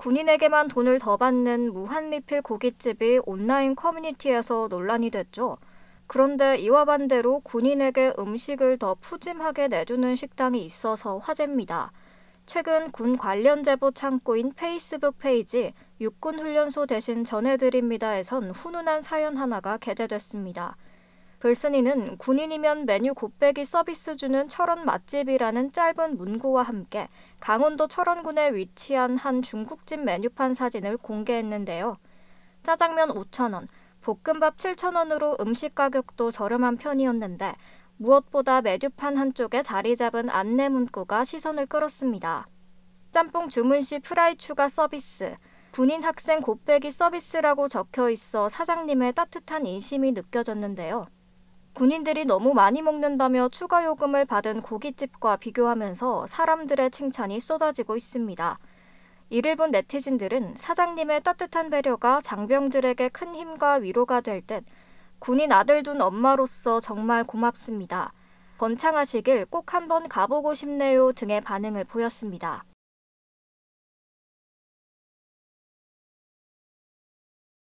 군인에게만 돈을 더 받는 무한리필 고깃집이 온라인 커뮤니티에서 논란이 됐죠. 그런데 이와 반대로 군인에게 음식을 더 푸짐하게 내주는 식당이 있어서 화제입니다. 최근 군 관련 제보 창구인 페이스북 페이지 육군훈련소 대신 전해드립니다에선 훈훈한 사연 하나가 게재됐습니다. 글쓴이는 군인이면 메뉴 곱빼기 서비스 주는 철원 맛집이라는 짧은 문구와 함께 강원도 철원군에 위치한 한 중국집 메뉴판 사진을 공개했는데요. 짜장면 5,000원, 볶음밥 7,000원으로 음식 가격도 저렴한 편이었는데 무엇보다 메뉴판 한쪽에 자리 잡은 안내 문구가 시선을 끌었습니다. 짬뽕 주문 시 프라이 추가 서비스, 군인 학생 곱빼기 서비스라고 적혀 있어 사장님의 따뜻한 인심이 느껴졌는데요. 군인들이 너무 많이 먹는다며 추가 요금을 받은 고깃집과 비교하면서 사람들의 칭찬이 쏟아지고 있습니다. 이를 본 네티즌들은 사장님의 따뜻한 배려가 장병들에게 큰 힘과 위로가 될 듯 군인 아들 둔 엄마로서 정말 고맙습니다. 번창하시길 꼭 한번 가보고 싶네요 등의 반응을 보였습니다.